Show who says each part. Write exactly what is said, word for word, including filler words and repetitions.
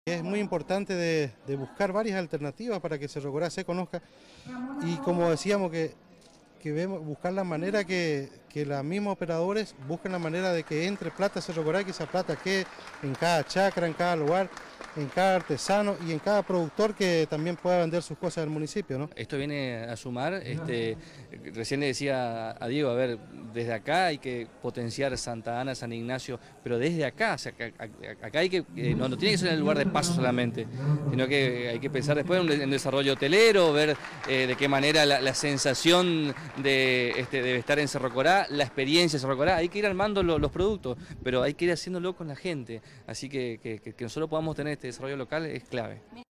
Speaker 1: Es muy importante de, de buscar varias alternativas para que Cerro Corá se conozca y como decíamos que, que vemos, buscar la manera que, que los mismos operadores busquen la manera de que entre plata a Cerro Corá, que esa plata quede en cada chacra, en cada lugar, en cada artesano y en cada productor que también pueda vender sus cosas del municipio, ¿no?
Speaker 2: Esto viene a sumar, este, recién le decía a Diego, a ver, desde acá hay que potenciar Santa Ana, San Ignacio, pero desde acá, o sea, acá hay que, eh, no, no tiene que ser en el lugar de paso solamente, sino que hay que pensar después en el desarrollo hotelero, ver eh, de qué manera la, la sensación de, este, de estar en Cerro Corá, la experiencia de Cerro Corá, hay que ir armando lo, los productos, pero hay que ir haciéndolo con la gente, así que, que, que nosotros podamos tener este desarrollo local es clave.